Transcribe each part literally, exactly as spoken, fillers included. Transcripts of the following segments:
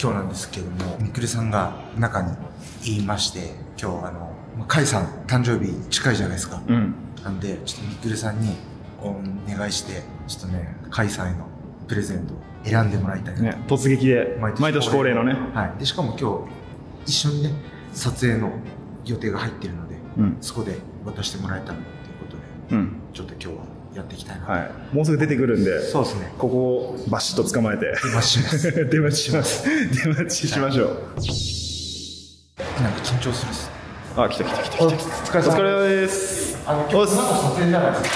今日なんですけども、みくるさんが中に言いまして、今日あのカイさん誕生日近いじゃないですか。うん、なんでちょっとみくるさんにお願いして、ちょっとねカイさんへのプレゼントを選んでもらいたいな、ね、 突撃で毎年恒例のね。 はい。でしかも今日一緒にね撮影の予定が入ってるので、うん、そこで渡してもらえたらということで、うん、ちょっと今日はやっていきたいな、はい、 もうすぐ出てくるんで、そうですね、ここをバシッと捕まえて出待ちします出待ちします出待ちしましょう。 なんか緊張するっす。 あ、来た来た来た来た。お疲れ様です。 あの今日なんか撮影じゃないですか。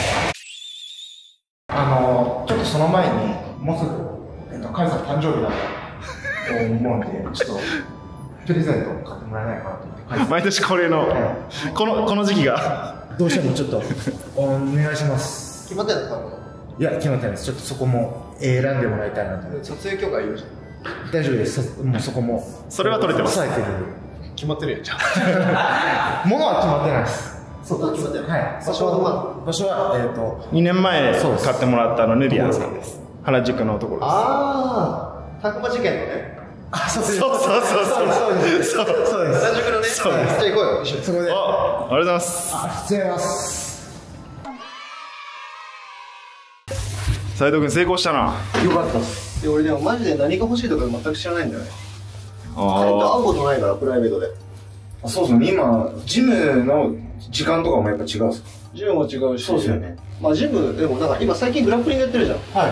あのちょっとその前にもうすぐ、えっと、カイさん誕生日だと思うんで、ちょっとプレゼントを買ってもらえないかなと思って。 毎年恒例の、はい、このこの時期がどうしてもちょっとお願いします。 決まってないか。 いや決まってないです。ちょっとそこも選んでもらいたいなと。 撮影許可いるじゃん。大丈夫です。もうそこもそれは取れてます。 抑えてる。 決まってるやんじゃん。 物は決まってないです。 そう決まってる。 はい。場所は場所はえっとにねんまえ買ってもらったのヌビアンさんです。原宿のところです。 ああ、たくま事件のね。 あ、そうそうそうそうそうそうそうそうです。 原宿のね。そうです。じゃあ行こうよ一緒に。 そこで。 あ、ありがとうございます。 あ、失礼します。 斉藤君成功したな。 よかったっす。 俺でもマジで何が欲しいとか全く知らないんだよね。彼と会うことないからプライベートで。 あ、そうですね。今ジムの時間とかもやっぱ違うんですか。 ジムも違うし。 そうですよね。 まあジムでもなんか今最近グラップリングやってるじゃん。 はい。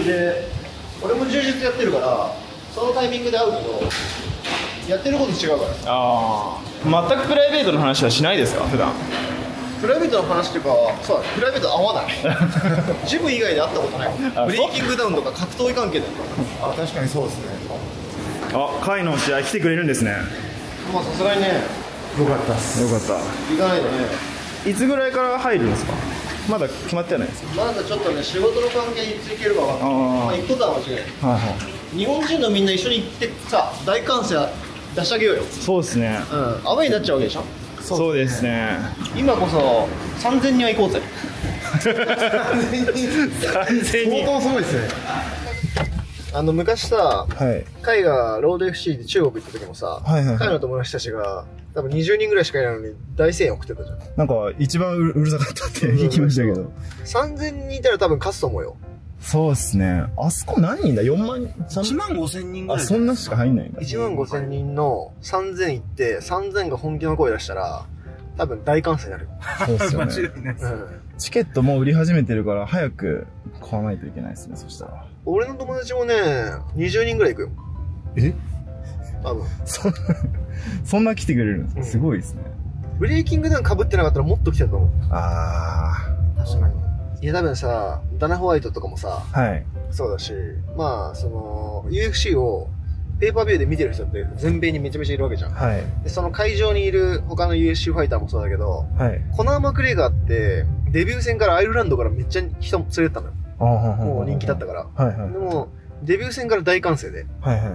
で、俺も柔術やってるから、そのタイミングで会うけど、やってること違うから。 ああ。全くプライベートの話はしないですか普段。 プライベートの話っていうか、そうプライベート合わない。ジム以外で会ったことない。ブレイキングダウンとか格闘技関係だよ。 あ、確かにそうですね。 あ、会の試合来てくれるんですね。 まあさすがにね。 よかったっす。 よかった。 行かないとね。 いつぐらいから入るんですか。まだ決まってはないですか。 まだちょっとね、仕事の関係いつ行けるか分かんない。まあ行くことは間違いない。はいはい。日本人のみんな一緒に行ってさ、大歓声出してあげようよ。 そうですね。 うん。アウェイになっちゃうわけでしょ。 そうですね。 今こそさんぜんにんは行こうぜ。 さんぜんにん相当すごいですね。 あの昔さ、はい、海がロード エフシー で中国行った時もさ、はいはいはい、海の友達たちが多分にじゅうにんぐらいしかいないのに大声援送ってたじゃん。 なんか一番う る, うるさかったって聞きましたけど、 さんぜんにんいたら多分勝つと思うよ。 そうですね。あそこ何人だ。よんまん、いちまんごせんにんぐらい。 あ、そんなしか入んないんだ。 いちまんごせんにんのさんぜん行ってさんぜんが本気の声出したら多分大歓声になる。 そうですよね。 間違いないです、うん、 チケットもう売り始めてるから早く買わないといけないですね。そしたら俺の友達もねにじゅうにんぐらい行くよ。 え、 多分そ, そんな来てくれるんですか、うん、すごいですね。 ブレイキングダウン被ってなかったらもっと来てたと思う。 ああ、確かに。いや多分さ、ダナ・ホワイトとかもさ、 はい、 そうだし、まあその ユーエフシー をペーパービューで見てる人って全米にめちゃめちゃいるわけじゃん。はい、でその会場にいる他の ユーエフシー ファイターもそうだけど、はい、コナー・マクレガーってデビュー戦からアイルランドからめっちゃ人連れてったのよ。もう人気だったから。はいはい、でもデビュー戦から大歓声で、はいはいはい、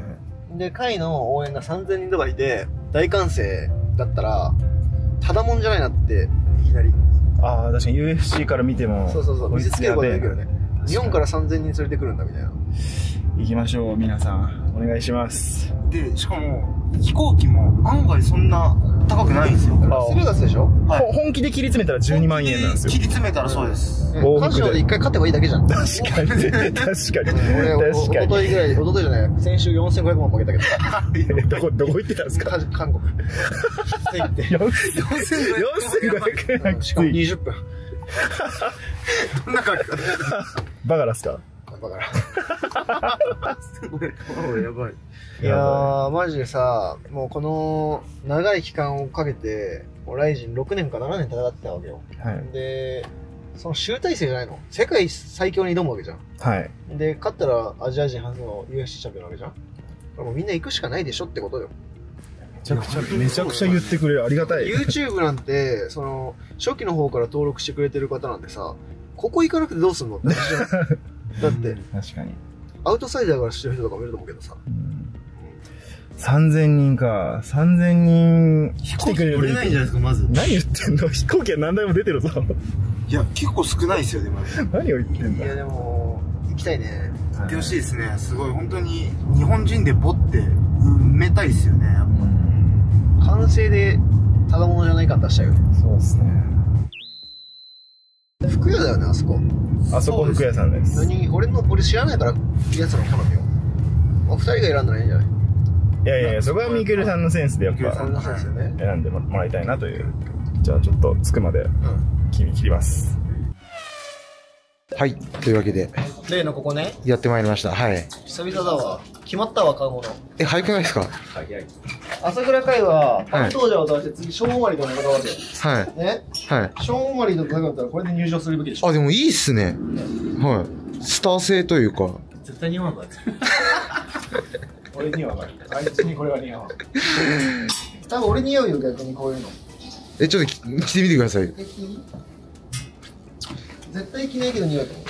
で会の応援がさんぜんにんとかいて大歓声だったらただもんじゃないなっていきなり。 ああ、確かに ユーエフシー から見てもそうそうそう見せつけることできるよね。日本からさんぜんにん連れてくるんだみたいな。 行きましょう皆さん、お願いします。 でしかも飛行機も案外そんな高くないんですよ。 ラスベガスでしょ、 はい、本気で切り詰めたらじゅうにまんえんなんですよ。 切り詰めたらそうです。 カジノで一回勝てばいいだけじゃん。 確かに確かに俺おとといぐらい、おとといじゃない先週よんせんごひゃくまん負けたけど。 いやいや、どこどこ行ってたんですか。 韓国行ってよんせんごひゃくえんしかもにじゅっぷん。 どんな感じバカラっすか。 バカラすごいやばい。いやーマジでさ、もうこの長い期間をかけてライジンろくねんかななねん戦ってたわけよ、はい、でその集大成じゃないの、世界最強に挑むわけじゃん。はい。で勝ったらアジア人初の ユーエフシー チャンピオンなわけじゃん。もうみんな行くしかないでしょってことよ。 めちゃくちゃめちゃくちゃ言ってくれる、ありがたい。 YouTube なんてその初期の方から登録してくれてる方なんてさ、ここ行かなくてどうすんのって話じゃん。だって確かにアウトサイダーからしてる人とかもいると思うけどさ、うん、 さんぜんにんか。さんぜんにん来てくれる。 飛行機乗れないんじゃないですか。まず何言ってんの。飛行機は何台も出てるぞ。 いや結構少ないですよね。 何を言ってんだ。 いやでも行きたいね。 行ってほしいですね。すごい、本当に、日本人でボって埋めたいですよね、やっぱ。完成で、ただものじゃない感出しちゃうよね。 そうですね。 服屋だよね、あそこ。 あそこ服屋さんです。 何俺の、俺知らないから、やつの好みを。あ、二人が選んだらいいんじゃない？ いやいやいや、そこはミクルさんのセンスでやっぱ、選んでもらいたいなという。じゃあちょっと着くまで、切り切ります。 はい、というわけで。 例のここね。 やってまいりました。はい。 久々だわ。決まったわ、買うもの。 え、早くないですか？ 早い。朝倉海は、担当者を出して次、ショーン・オマリーと戦うわけよ。はい。ね。はい。ショーン・オマリーと戦ったらこれで入場するべきでしょ。 あ、でもいいっすね。はい。スター性というか。 絶対似合わんわ。俺には分かる。あいつにこれは似合わん。多分俺似合うよ、逆にこういうの。 え、ちょっと着てみてください。 絶対着ないけど似合うと思う。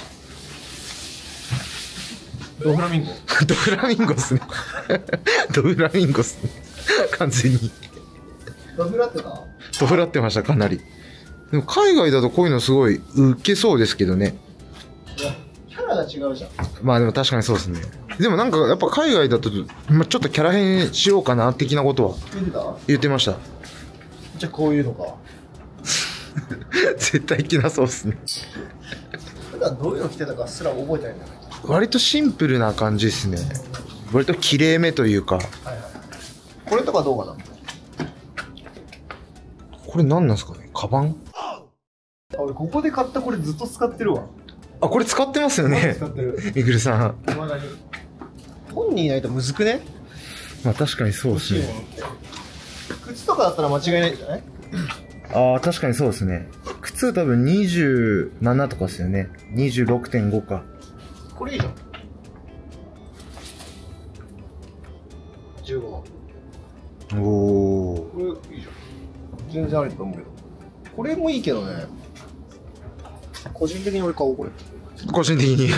ドフラミンゴドフラミンゴっすね。ドフラミンゴっすね。完全に。 ドフラってた？ ドフラってました、かなり。でも海外だとこういうのすごいウケそうですけどね。 いや、キャラが違うじゃん。 まあでも確かにそうですね。でもなんかやっぱ海外だと、まあ、ちょっとキャラ変しようかな的なことは言ってた？ 言ってました。 じゃあこういうのか。 絶対着なそうっすね。 普段どういうの着てたかすら覚えてないんだよね。 割とシンプルな感じですね。割と綺麗めというか。はいはい。 これとかどうかな？ これ何なんですかね？カバン？ あ、俺ここで買ったこれずっと使ってるわ。 あ、これ使ってますよね。使ってる。みくるさん。 未だに。本人いないとむずくね？ まあ確かにそうですね。 靴とかだったら間違いないんじゃない？ ああ、確かにそうですね。靴多分にじゅうななとかですよね。にじゅうろくてんご か。 これいいじゃん。じゅうごまん。おお。これいいじゃん。全然ありだと思うけど。これもいいけどね。個人的に俺買おう、これ。 個人的に。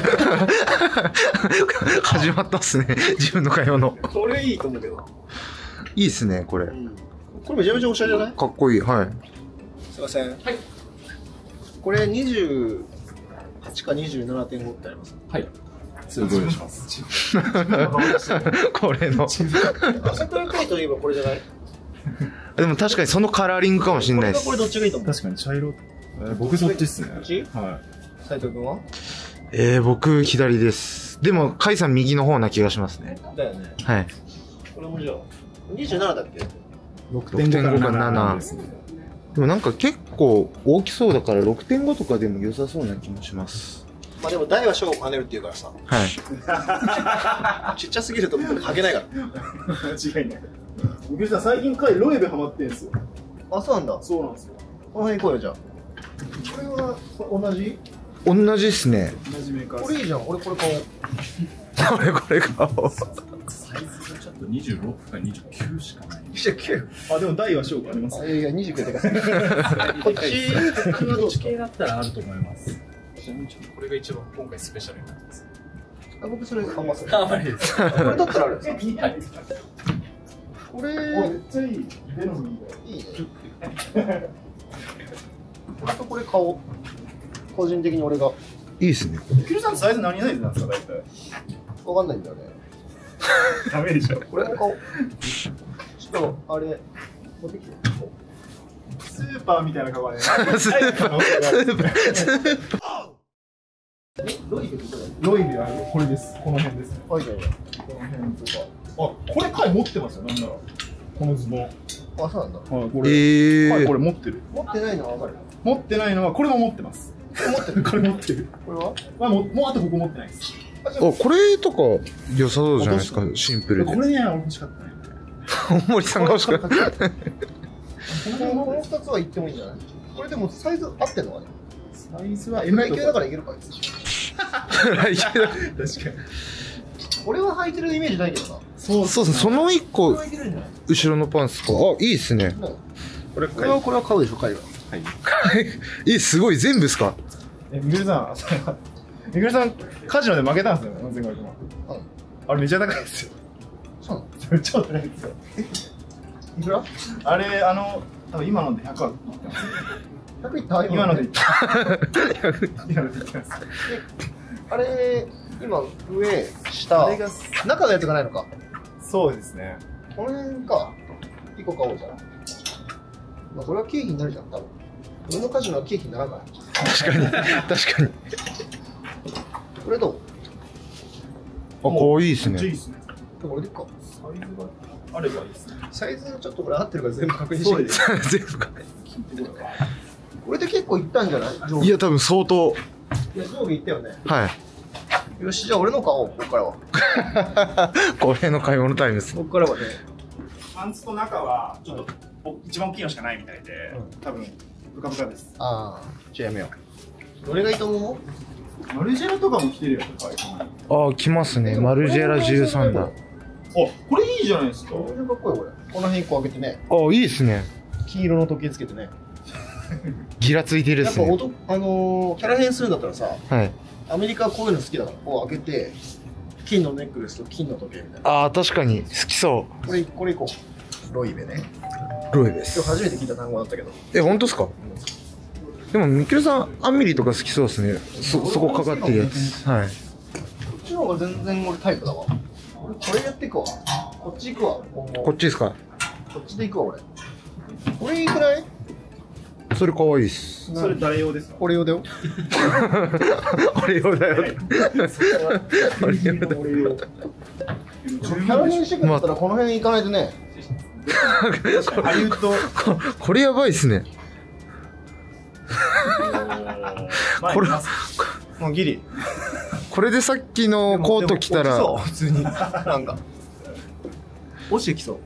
始まったっすね。自分の会話の。 これいいと思うけど。 いいっすね、これ。うん、 これめちゃめちゃおしゃれじゃない？ かっこいい、はい。 すいません。はい。これにじゅうはちかにじゅうななてんごってあります。はい。 すごいします。 これの。 朝倉海といえばこれじゃない？ でも確かにそのカラーリングかもしれないです。 これどっちがいいと思う？ 確かに茶色。えー、僕そっちっすね。 こっち？はい。斉藤君は？ えー、僕左です。でも海さん右の方な気がしますね。 だよね。 はい。 これもじゃあにじゅうななだっけ？ ろくてんご からななです、ね。 でもなんか結構大きそうだから ろくてんご とかでも良さそうな気もします。 まあでも大は小を兼ねるって言うからさ。 はい。 ちっちゃすぎると履けないから。 間違いない。みくりさん最近彼ロエベハマってんすよ。 あ、そうなんだ。 そうなんですよ。 この辺行こうよじゃあ。これは同じ？ 同じっすね。 同じメーカー。 これいいじゃん。俺これ買おう。 俺これ買おう。 サイズがちょっとにじゅうろくかにじゅうきゅうしかない。 にじゅうきゅう。 あ、でも大は小があります。 いやいや、にじゅうきゅうでかすぎる。こっち、 こっち系だったらあると思います。ちなみにちょっとこれが一番今回スペシャルになります。 あ、僕それあんまそれ。 あ、まりです。 これだったらあるんですか？はい。これ、 めっちゃいい。ベノムいいね。 いいね。これとこれ買おう。個人的に俺が。 いいっすね。 キルさんサイズ何サイズなんですか、大体。 わかんないんだよね。 ダメでしょ。 これも買おう。ちょっと、あれ、持ってきて。 スーパーみたいなカバンね。 スーパー。スーパー。スーパー。ロイビロイビはこれです。この辺ですね。 はいはいはい。 この辺とか。あ、これ貝持ってますよ、なんなら。このズボン。 あ、そうなんだ。 はい、これ。 えー、 はい、これ持ってる。 持ってないのはわかる。 持ってないのは、これも持ってます。 持ってる。 これ持ってる。 これは？ まあ、もう、もうあとここ持ってないです。 あ、これとか良さそうじゃないですか、シンプルで。 これね、俺欲しかったね。 大森さんが欲しかった。 このふたつは言ってもいいんじゃない？これでもサイズ合ってんのかね？ サイズはエム 級だからいけるか。 確かに。 俺は履いてるイメージないけどな。 そうそうそう、その一個後ろのパンツか。あ、いいっすね。 これこれはこれは買うでしょ、貝は。 はい。え、すごい、全部ですか？ え、みくるさん、みくるさん、カジノで負けたんですよね、よんせんごひゃくまん。あれめっちゃ高いですよ。 そうなの？ 超高いですよ。 いくら？ あれ、あの、多分今のでひゃくは言ってます。 ひゃくいった？ 今ので言ってます。今ので言ってます。 あれ、 今、上、下、中のやつがないのか。 そうですね。 この辺か。いっこ買おうじゃない。まあ、これは経費になるじゃん、多分。俺のカジノは経費にならない。 確かに、確かに。 これどう？ あ、こういいですね。 いいですね。 これでいっか。 サイズがあればいいですね。 サイズちょっとこれ合ってるから全部確認してみて。 全部か。 これで結構いったんじゃない？ いや、多分相当。 いや、上下いったよね。 はい。 よし、じゃあ俺の買おう、ここからは。 これの買い物タイムです。 ここからはね。 パンツと中は、ちょっと、一番大きいのしかないみたいで、多分、ブカブカです。 ああ、じゃあやめよう。どれがいいと思う？ マルジェラとかも着てるよね、 ああ、来ますね。マルジェラじゅうさんだ。あ、 これいいじゃないですか。 これかっこいい、これ。この辺いっこ開けてね。 ああ、いいですね。 黄色の時計つけてね。 ギラついてるっすね。 やっぱ、あのー、キャラ変するんだったらさ、 はい。 アメリカはこういうの好きだから、こう開けて、金のネックレスと金の時計みたいな。 ああ、確かに。好きそう。 これ、これいこう。ロイベね。 ロイベです。 今日初めて聞いた単語だったけど。 え、本当ですか？でも、みきるさん、アンミリとか好きそうですね。そ、そこかかってるやつ。はい。 こっちの方が全然俺タイプだわ。俺、これやっていくわ。こっち行くわ。 こっちですか？ こっちで行くわ、俺。これいいくらい？ それ可愛いっす。 それ誰用ですか？ これ用だよ。 俺用だよ。 俺用だよ。俺用。キャラ変してくんだったらこの辺行かないとね。 ハリウッド。 これやばいっすね。これ、 もうギリ。 これでさっきのコート着たら。 そう、普通に。なんか。落ちてきそう。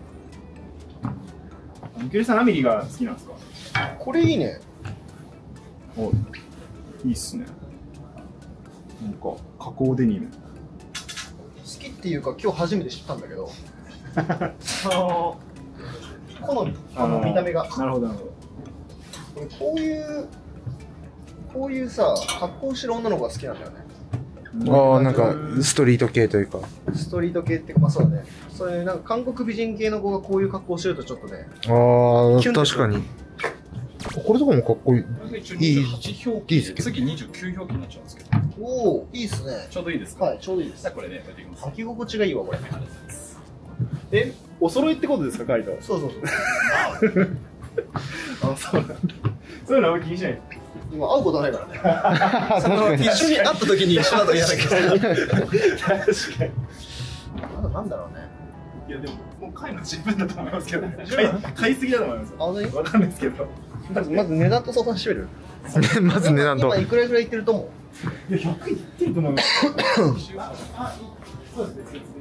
みきるさん、アミリが好きなんですか？ これいいね。 おいいっすね。なんか加工デニム。 好きっていうか今日初めて知ったんだけど。あの好み、あの見た目が。 なるほどなるほど。 こういうこういうさ格好してる女の子が好きなんだよね。 ああ、なんかストリート系というか。 ストリート系っていうか、まあそうだね。そういうなんか韓国美人系の子がこういう格好してるとちょっとね。 ああ、確かに。これとかもかっこいい。いい。いいですけど。 次にじゅうきゅう表記になっちゃうんですけど。 おお、いいっすね。 ちょうどいいですか？ はい、ちょうどいいです。 じゃあこれね、置いていきます。 履き心地がいいわ、これ。 え、お揃いってことですか、カイト？ そうそうそう。 あ、そうなんだ。そういうのあんま気にしない。 今会うことないからね。その一緒に会った時に一緒だと嫌だけど。確かに。あとなんだろうね。 いやでももう買いの十分だと思いますけど。買い買いすぎだと思います。 あ、何？ わかんないですけど。 まずまず値段と相談してみる。 まず値段と。 今いくらぐらいいってると思う？いやひゃくいってると思います。そうですね。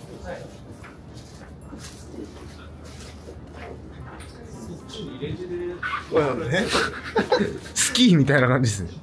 スキーみたいな感じですね。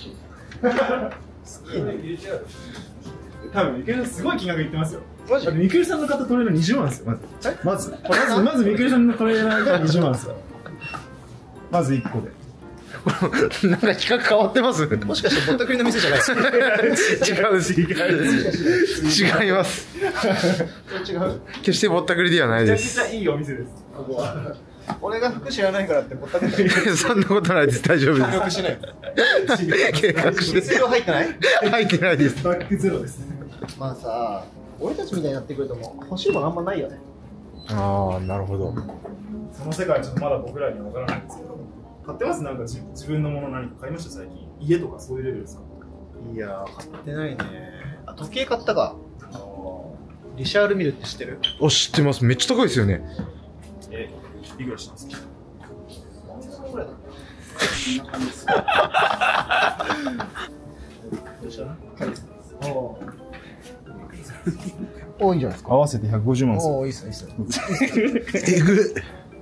スキー入れちゃう。 多分みくるさんすごい金額いってますよ。 マジ？ みくるさんの買ったトレーナーにじゅうまんですよ。まずまずまずまずみくるさんのトレーナーがにじゅうまんですよ。まずいっこで。 なんか企画変わってます？ もしかしてぼったくりの店じゃないですか？ 違うし、違います。 違う。 決してぼったくりではないです。 めちゃくちゃいいお店です。 俺が服知らないからってぼったくり。 そんなことないです。大丈夫です。 計画しない。 計画して必要入ってない？ 入ってないです。 バックゼロです。 まあさ、俺たちみたいになってくるともう欲しいものあんまないよね。 ああ、なるほど。 その世界はちょっとまだ僕らには分からないんですけど。買ってます？なんか自自分のもの何か買いました最近？家とかそういうレベルですか？ いやー、買ってないね。あ、時計買ったか。リシャールミルって知ってる？ お、知ってます。めっちゃ高いですよね。 え、いくらしたんですか？ これだ。おー、いいじゃないですか。 合わせてひゃくごじゅうまんです。 おー、いいっすね、いいっすね。 えぐ。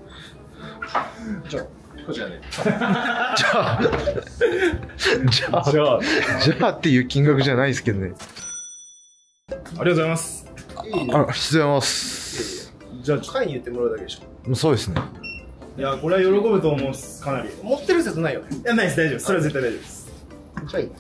じゃあ。 こちらで。 じゃあ、じゃあ、 じゃあ、 じゃあっていう金額じゃないですけどね。 ありがとうございます。 あ、ありがとうございます。 じゃあ、買いに言ってもらうだけでしょ。 そうですね。 いや、これは喜ぶと思うっす、かなり。い持ってる説ないよね。 や、ないです、大丈夫です。それは絶対大丈夫です。 じゃあいい。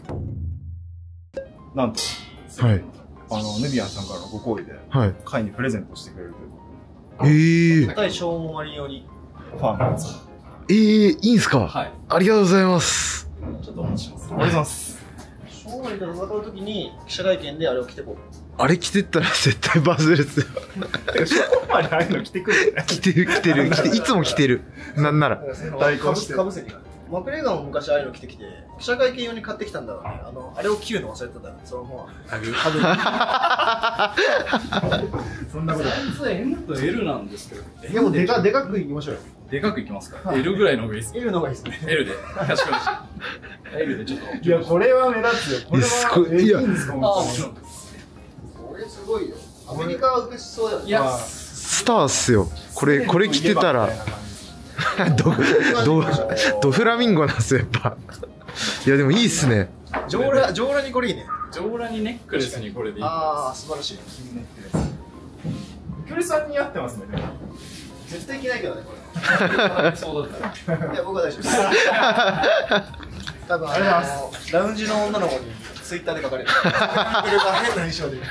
なんと、 はい。 あの、ヌビアンさんからのご好意で、 はい。 会にプレゼントしてくれるという。 ええー。 高い消耗割用に。 ファンなんですよ。 ええー、いいんすか？ はい。 ありがとうございます。 ちょっとお待ちします。 ありがとうございます。 消モーガンと戦うときに記者会見であれを着てこう。 あれ着てったら絶対バズるっすよ。ショーマンにああいうの着てくる。着てる着てる着ていつも着てる。なんなら対抗して。かぶせに。マクレガーも昔ああいうの着てきて、記者会見用に買ってきたんだろうね。あのあれを着るの忘れてたんだよ。そのまま。タグ。 そんなことない。 サイズ エム と エル なんですけど。 でもでかでかくいきましょうよ。 でかくいきますか。エル ぐらいの方がいいです。 エル の方がいいですね。 エル で。かしこまりました。エル でちょっと。 いやこれは目立つよ。これは。いや。いいんですか。 これすごいよ。アメリカは受けしそうだよね。いや。 スターっすよ。これこれ着てたら。ドドドフラミンゴなんですよやっぱ。いやでもいいっすね。 上裸上裸にこれいいね。 上裸にネックレスにこれでいい。 ああ素晴らしい。 みくりさんに合ってますね。 絶対着ないけどねこれ。 そうだったら。 いや僕は大丈夫です。多分あれだラウンジの女の子にツイッターで書かれる。変な衣装で。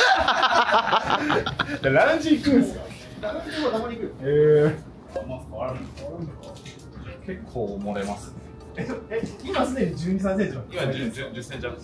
ラウンジ行くんですか。 ラウンジもたまに行く。 へえ。 結構漏れます。 え、え、今すでにじゅうに、さんセンチ。 今じゅうセンチアップ。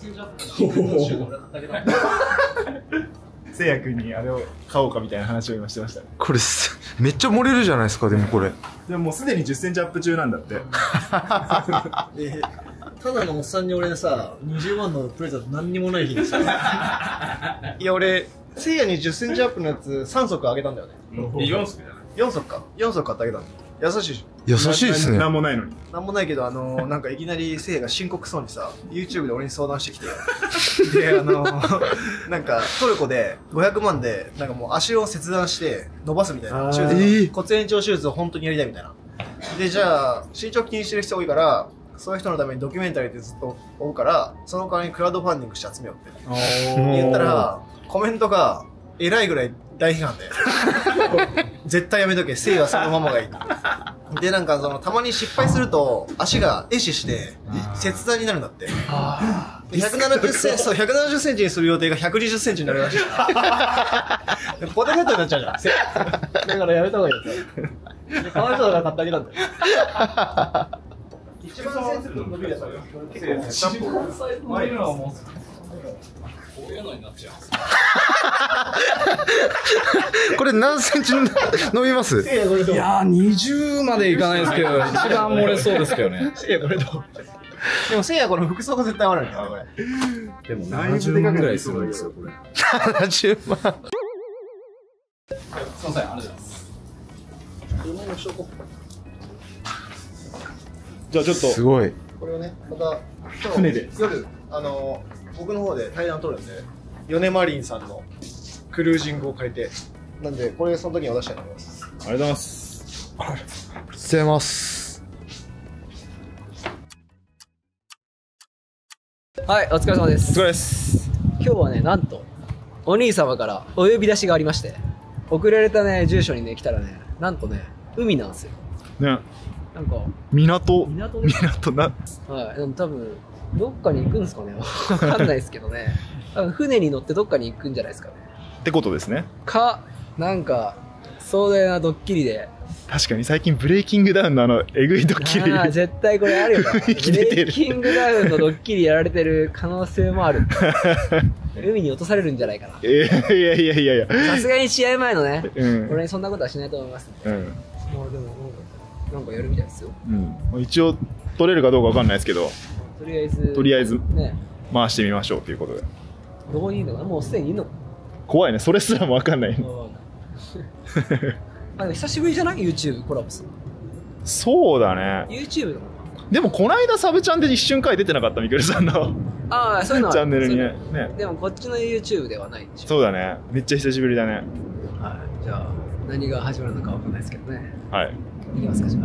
せいや君にあれを買おうかみたいな話を今してました。これめっちゃ漏れるじゃないですか。でもこれ。でももうすでにじゅっセンチアップ中なんだって。 で、ただのおっさんに俺さ、にじゅうまんのプレゼント何にもない日にさ。いや俺、せいやにじゅっセンチアップのやつさん足あげたんだよね。 よん足じゃない。 よん足か。よん足買ってあげたんだ。優しいし。 優しいですね。なんもないのに。 なんもないけど、あのー、なんかいきなりせいやが深刻そうにさ、YouTube で俺に相談してきて。で、あのー、なんかトルコでごひゃくまんで、なんかもう足を切断して伸ばすみたいな。手術、えー、骨延長手術を本当にやりたいみたいな。で、じゃあ、身長気にしてる人多いから、そういう人のためにドキュメンタリーでずっと追うから、その代わりにクラウドファンディングして集めようって言ったら、コメントがえらいぐらい大批判で絶対やめとけ、せいはそのままがいい。で、なんかそのたまに失敗すると足が壊死して切断になるんだって。ひゃくななじゅっセンチ、そう、ひゃくななじゅっセンチにする予定がひゃくにじゅっセンチになるらしい。ポテトヘッドになっちゃうじゃん。だからやめた方がいいよ。かわいそうだから買ってあげたんだよ。一番センス伸びるやつ。結構シャンプー。 こういうのはもうこういうのになっちゃう。 これ何センチ伸びます？ いやーにじゅうまでいかないですけど、一番漏れそうですけどね。 せいやこれどう？でもせいやこの服装が絶対悪いんだよこれ。 でもななじゅうまんぐらいするんですよこれ。 ななじゅうまん。 すみません、ありがとうございます。 じゃあちょっとすごい。 これをね、また船で夜あの僕の方で対談取るんで、米マリンさんのクルージングを借りて、なんでこれその時に渡したいと思います。 ありがとうございます。ありがとうございます。 はい、お疲れ様です。 お疲れです。 今日はね、なんとお兄様からお呼び出しがありまして、送られたね住所にね来たらね、なんとね海なんですよ。 ね。 なんか港港港な。 はい、でも多分どっかに行くんですかね。わかんないですけどね。多分船に乗ってどっかに行くんじゃないですかね。 ってことですね。 か、なんか壮大なドッキリで。 確かに最近ブレイキングダウンのあのえぐいドッキリ。 ああ、絶対これあるよな。ブレイキングダウンのドッキリやられてる可能性もある。海に落とされるんじゃないかな。 いやいやいやいやいや。 さすがに試合前のね、 うん、 俺にそんなことはしないと思いますね。 うん。 もうでもなんかやるみたいですよ。 うん。一応取れるかどうかわかんないですけど。 とりあえず。 とりあえず。 ね。 回してみましょうということで。 どこにいるのかな、もうすでにいるのか。 怖いね、それすらもわかんない。 あ、でも久しぶりじゃない YouTube コラボする。 そうだね。 YouTube の。 でもこの間サブチャンで一瞬回出てなかったみくるさんの。 ああ、そういうのはチャンネルにね。ね。 でもこっちの YouTube ではないでしょ。 そうだね。めっちゃ久しぶりだね。 はい。じゃあ何が始まるのかわかんないですけどね。 はい。 いきますかじゃあ。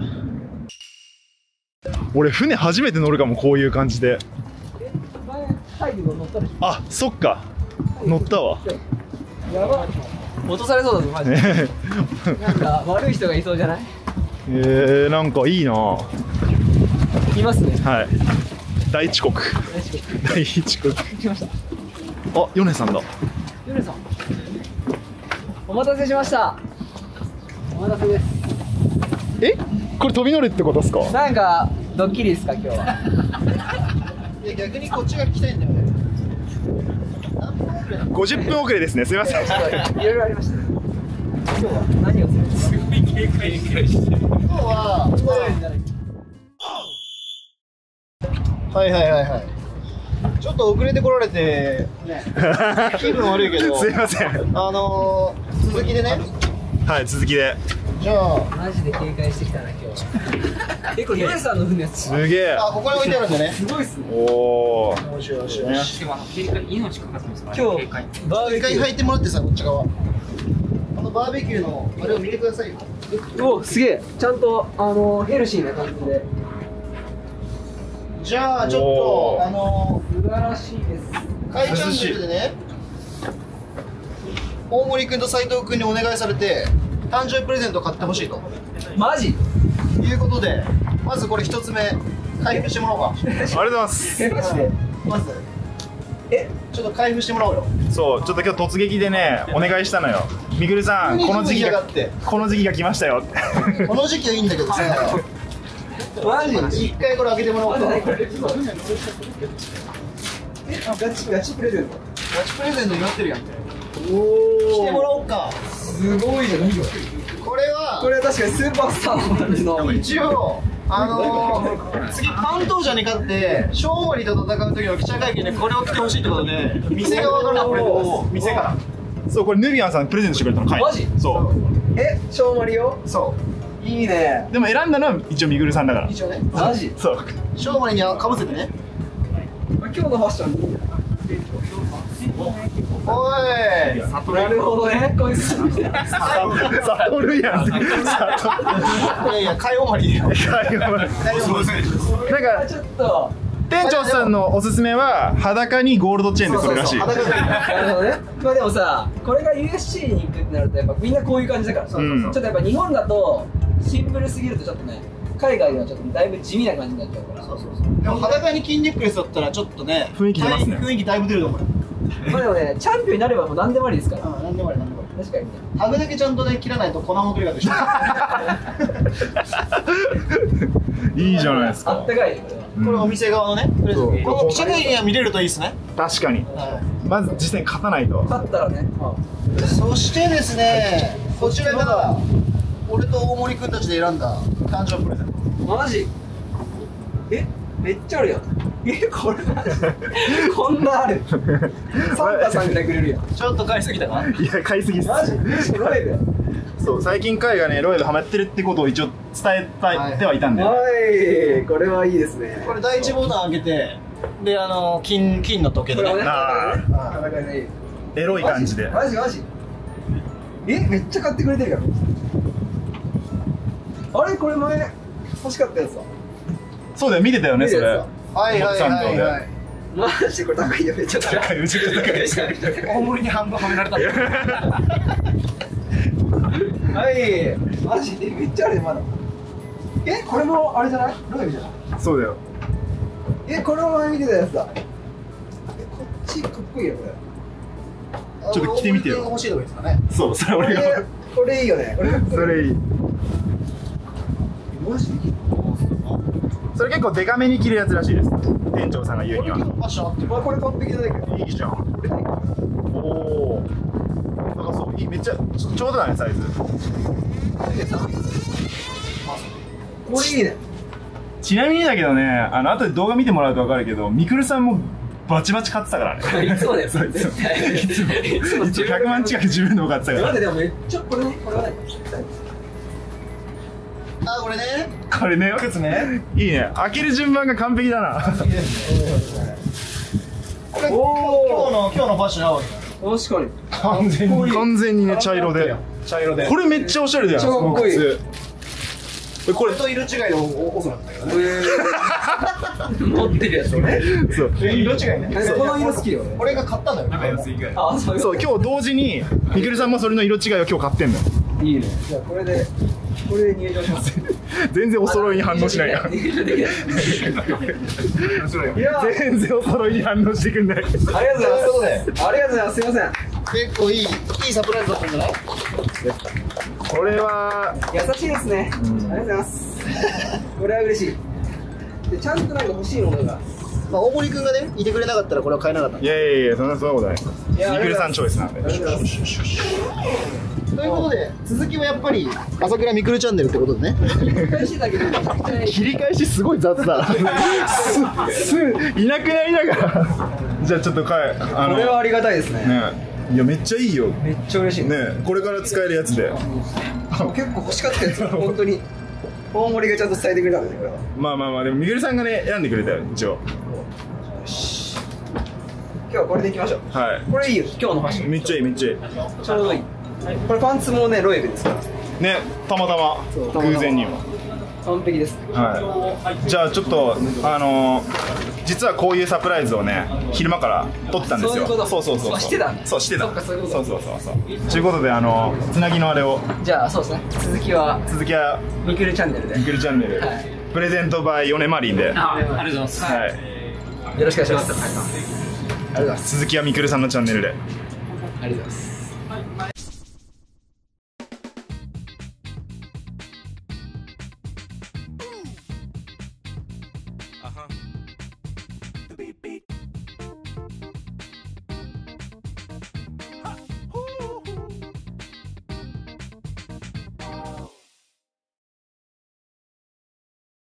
俺船初めて乗るかも、こういう感じで。 え、前タイに乗ったでしょ。 あ、そっか。乗ったわ。 やば。落とされそうだぞマジで。なんか悪い人がいそうじゃない？ えー、なんかいいな。 いますね。 はい。大遅刻。大遅刻。 来ました。 あ、ヨネさんだ。 ヨネさん。お待たせしました。お待たせです。 え、これ飛び乗るってことですか？ なんかドッキリですか今日は。 いや逆にこっちが聞きたいんだよね。 ごじゅっぷん遅れですね。すみません。 いろいろありました。今日は何をするんですか？すごい警戒してる。今日ははいはいはいはい。ちょっと遅れてこられて、ね、気分悪いけど。 すいません。 あのー、続きでね。 はい、続きで。 じゃあ。 マジで警戒してきたな、今日は。え、これ、姉さんの船ですすげえ。 あ、ここに置いてあるんでね。 すごいっすね。 おお。 よしよしよし。 でも、警戒、命かかってますから。 今日、バーベキュー。一回履いてもらってさ、こっち側。あのバーベキューの、あれを見てくださいよ。 お、すげえ。ちゃんと、あの、ヘルシーな感じで。 じゃあ、ちょっと、あのー、素晴らしいです。 カイチャンネルでね、大森君と斉藤君にお願いされて、誕生日プレゼントを買ってほしいと。 マジいうことで、まずこれ一つ目、開封してもらおうか。 ありがとうございます。 え、マジでまず、え、ちょっと開封してもらおうよ。 そう、ちょっと今日突撃でね、お願いしたのよ。みぐるさん、この時期が、この時期が来ましたよ。 この時期はいいんだけどさ。 マジ一回これ開けてもらおうか。 え、ガチガチプレゼント。 ガチプレゼントになってるやん。 おお。 してもらおうか。 すごいじゃん。 これは。 これは確かにスーパースターの感じの。 一応。あのー、次関東者に勝って正森と戦う時の記者会見でこれを着てほしいってことで店側からプレゼント店からそうこれヌビアンさんプレゼントしてくれたのかいマジそうえ正森よそういいねでも選んだのは一応みぐるさんだから一応ねマジそう正森にはかぶせてね今日のファッションいいねおいなるほどねこいつサトルやんいやいや買い終わりなんかちょっと店長さんのおすすめは裸にゴールドチェーンでそれらしいなるほどねまあでもさこれが ユーエフシー に行くってなるとやっぱみんなこういう感じだからちょっとやっぱ日本だとシンプルすぎるとちょっとね海外ではちょっとだいぶ地味な感じになっちゃうからそうそうそうでも裸に金ネックレスだったらちょっとね雰囲気出ますね雰囲気だいぶ出ると思うまあでもねチャンピオンになればもう何でもありですからうん何でもあり何でもあり確かにねタグだけちゃんとね切らないと粉もくりがでしょいいじゃないですかあったかいこれはこれお店側のねプレゼントこの記者会見は見れるといいですね確かにまず実際に勝たないと勝ったらねそしてですねこちらが俺と大森くんたちで選んだ誕生日プレゼントマジえめっちゃあるやんえこれマジこんなあるサンタさんぐらいくれるやんちょっと買いすぎたかいや買いすぎっすマジロイでそう最近海がねロイドハマってるってことを一応伝えたいてはいたんではいこれはいいですねこれ第一ボタン開けてであの金金の時計でねあエロい感じでマジマジえめっちゃ買ってくれてるやんあれこれ前欲しかったやつだそうだよ見てたよねそれはいはいはいはいマジでこれ高いよめっちゃ高いめちゃくちゃ高い大森に半分はめられたはいマジでめっちゃあるよまだえこれもあれじゃないロイブじゃないそうだよえこれも前見てたやつだえこっちかっこいいよこれちょっと着てみてよ欲しいとこですかねそうそれ俺がこれいいよねこれそれいいマジでそれ結構デカめに着るやつらしいです店長さんが言うにはファッションあってまあこれ完璧じゃないけどいいじゃんおおなんかそういいめっちゃちょちょうどだねサイズこれいいねちなみにだけどねあの後で動画見てもらうと分かるけどみくるさんもバチバチ買ってたからねいつもだよそういつもいつもひゃくまん近く自分の買ってたからでもめっちゃこれねこれはねあこれねこれね靴ねいいね開ける順番が完璧だなこれ今日の今日のファッション合う確かに完全に完全にね茶色で茶色でこれめっちゃおしゃれだよめっちゃかっこいいこれと色違いで遅なんだけどね持ってるやつねそう色違いねこの色好きよ俺が買ったのよあそうそう今日同時にみくるさんもそれの色違いを今日買ってんのよいいねじゃあこれでこれで入場します全然お揃いに反応しないや入場できない全然お揃いに反応してくんないありがとうございますありがとうございますすいません結構いいいいサプライズだったんじゃないこれは優しいですね、うん、ありがとうございますこれは嬉しいでちゃんとなんか欲しいものがまあ大森君がねいてくれなかったらこれは買えなかった。 いやいやいや、そんなそんなことない。みくるさんチョイスなんで。 ということで続きはやっぱり朝倉みくるチャンネルってことでね。 切り返しだけど切り返しすごい雑だ。 すすいなくなりながら。じゃあちょっとかい、あのこれはありがたいですね。 ね。いやめっちゃいいよ。 めっちゃ嬉しいね。これから使えるやつで。 結構欲しかったやつ本当に大森がちゃんと伝えてくれたんでこれは。 まあまあまあでもみくるさんがね選んでくれたよ一応。 今日はこれでいきましょう。 はい。 これいいよ今日のファッション。 めっちゃいいめっちゃいい。 ちょうどいい。これパンツもねロエベですからね、たまたま偶然にも完璧です。 はいじゃあちょっとあのー、実はこういうサプライズをね昼間から撮ってたんですよ。 そうそうそうそうしてたそうしてたそっかそういうことそうそうそうそうということであのー、つなぎのあれをじゃあそうですね続きは続きはみくるチャンネルでみくるチャンネル、はい、プレゼントバイヨネマリンであありがとうございます、 はい、 よろしくお願いします。 続きはみくるさんのチャンネルで。 ありがとうございます。